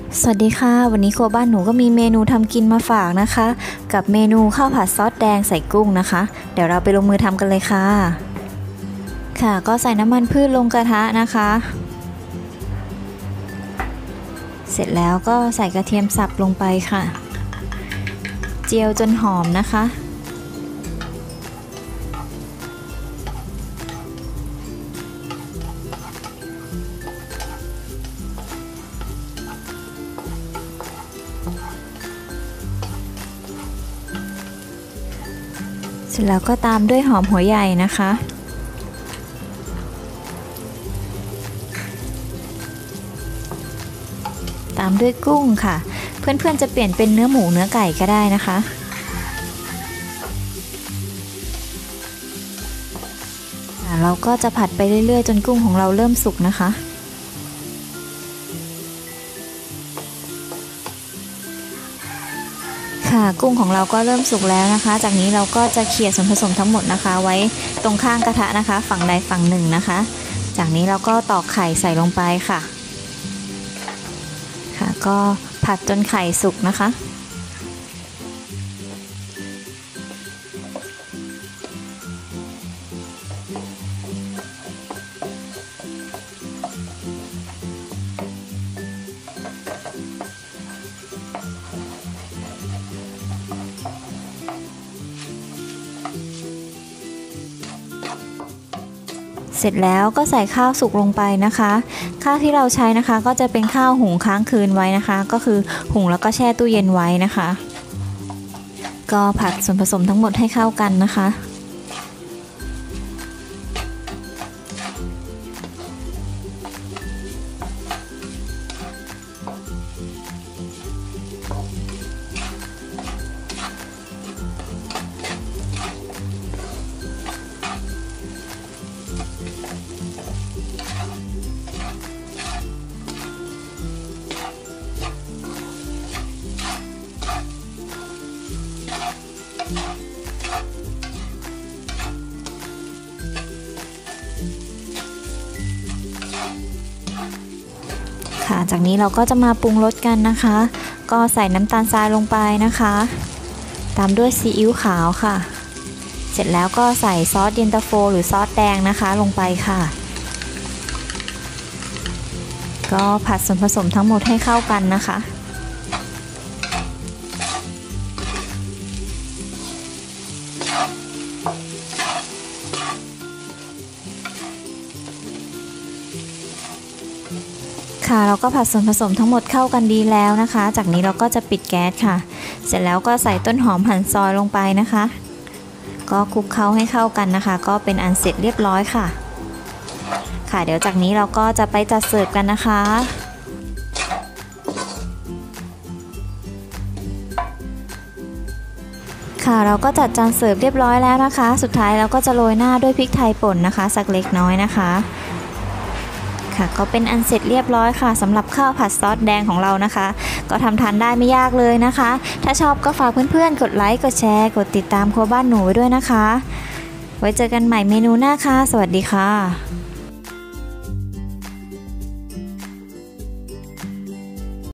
สวัสดีค่ะวันนี้ครัวบ้านหนูก็มีเมนูทำกินมาฝากนะคะกับเมนูข้าวผัดซอสแดงใส่กุ้งนะคะเดี๋ยวเราไปลงมือทำกันเลยค่ะค่ะก็ใส่น้ำมันพืชลงกระทะนะคะเสร็จแล้วก็ใส่กระเทียมสับลงไปค่ะเจียวจนหอมนะคะเสร็จแล้วก็ตามด้วยหอมหัวใหญ่นะคะตามด้วยกุ้งค่ะเพื่อนๆจะเปลี่ยนเป็นเนื้อหมูเนื้อไก่ก็ได้นะคะเราก็จะผัดไปเรื่อยๆจนกุ้งของเราเริ่มสุกนะคะค่ะกุ้งของเราก็เริ่มสุกแล้วนะคะจากนี้เราก็จะเคี่ยส่วนผสมทั้งหมดนะคะไว้ตรงข้างกระทะนะคะฝั่งใดฝั่งหนึ่งนะคะจากนี้เราก็ตอกไข่ใส่ลงไปค่ะค่ะก็ผัดจนไข่สุกนะคะเสร็จแล้วก็ใส่ข้าวสุกลงไปนะคะข้าวที่เราใช้นะคะก็จะเป็นข้าวหุงค้างคืนไว้นะคะก็คือหุงแล้วก็แช่ตู้เย็นไว้นะคะก็ผัดส่วนผสมทั้งหมดให้เข้ากันนะคะค่ะจากนี้เราก็จะมาปรุงรสกันนะคะก็ใส่น้ำตาลทรายลงไปนะคะตามด้วยซีอิ๊วขาวค่ะเสร็จแล้วก็ใส่ซอสเย็นตาโฟหรือซอสแดงนะคะลงไปค่ะก็ผัดส่วนผสมทั้งหมดให้เข้ากันนะคะค่ะเราก็ผัดส่วนผสมทั้งหมดเข้ากันดีแล้วนะคะจากนี้เราก็จะปิดแก๊สค่ะเสร็จแล้วก็ใส่ต้นหอมหั่นซอยลงไปนะคะก็คลุกเคล้าให้เข้ากันนะคะก็เป็นอันเสร็จเรียบร้อยค่ะค่ะเดี๋ยวจากนี้เราก็จะไปจัดเสิร์ฟกันนะคะค่ะเราก็จัดจานเสิร์ฟเรียบร้อยแล้วนะคะสุดท้ายเราก็จะโรยหน้าด้วยพริกไทยป่นนะคะสักเล็กน้อยนะคะค่ะก็เป็นอันเสร็จเรียบร้อยค่ะสำหรับข้าวผัดซอสแดงของเรานะคะก็ทำทานได้ไม่ยากเลยนะคะถ้าชอบก็ฝากเพื่อนๆกดไลค์กดแชร์กดติดตามครัวบ้านหนูไว้ด้วยนะคะไว้เจอกันใหม่เมนูหน้าค่ะสวัสดีค่ะ